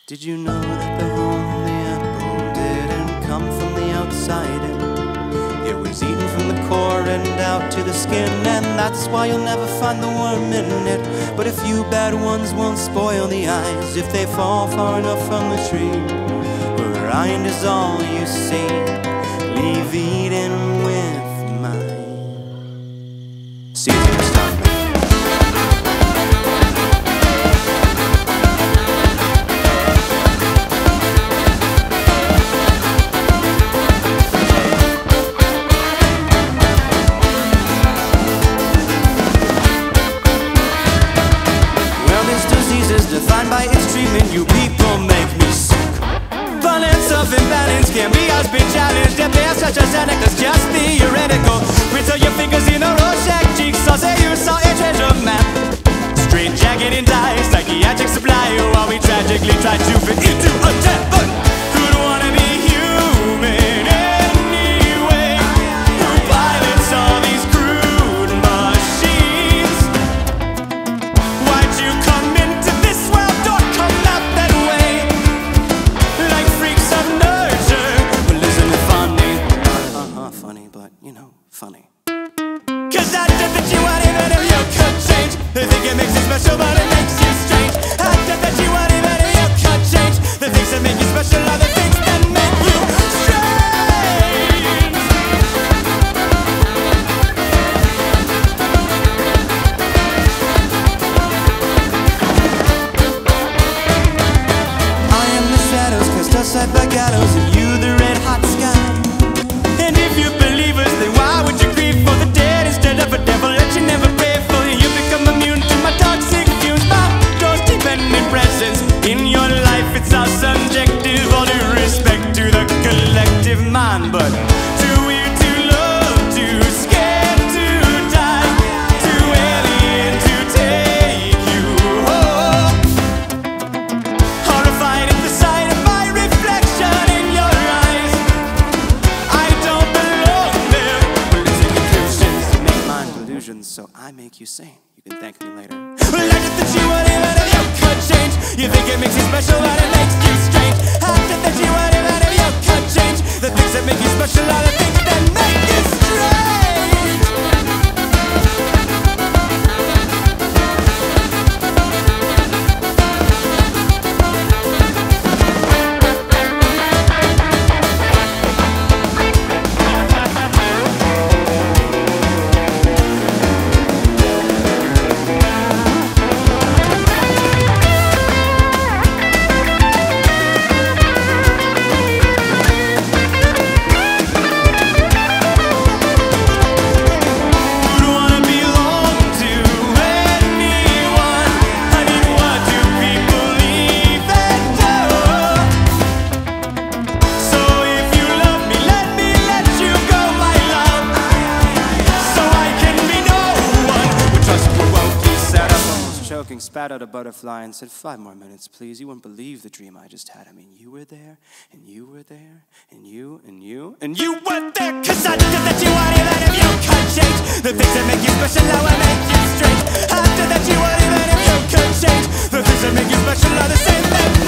Did you know that the holy apple didn't come from the outside in? It was eaten from the core and out to the skin, and that's why you'll never find the worm in it. But a few bad ones won't spoil the eyes if they fall far enough from the tree. The rind is all you see. Leave Eden with mine. Season to start. Defined by its treatment, you people make me sick. Balance of imbalance can be as been challenged. If there's such a Sonic that's just theoretical. Prints your fingers in a Rorschach jigsaw, say you saw a treasure map. Straight jacket and die, psychiatric supply, while we tragically try to fit into a temple. Who'd wanna be human anyway? Who pilots all these crude machines? Why'd you come into this world or come out that way? Like freaks of nurture. Well, isn't it funny? Funny, but you know, funny. Cause I did that you want even if you could change. They think it makes you special, but it makes you strange. I did that you want even if you could change. The things that make you special are the things that make you strange. I am the shadows cast aside by gallows, and you the red hot sky. And if you believe us, then why would you grieve for the dead instead of a devil that you never pray for? You become immune to my toxic fumes, my those dependent presence in your life. It's all subjective, all due respect to the collective mind, but too weird to love, too scared to die, too alien to take you home. Horrified at the sight of my reflection in your eyes. I don't belong there. Well, losing conclusions make mind delusions, so I make you sane. You can thank me later. Well, I just that you would even if you could change. You think it makes you special, but it makes you strange. I just that you would even if you could change. The things that make you special are the things that make you strange. Spat out a butterfly and said, 5 more minutes, please. You wouldn't believe the dream I just had. I mean, you were there, and you were there, and you, and you, and you were there. Cause I did that you want even if you could change. The things that make you special now will make you strange. I did that you want even if you could change. The things that make you special are the same thing.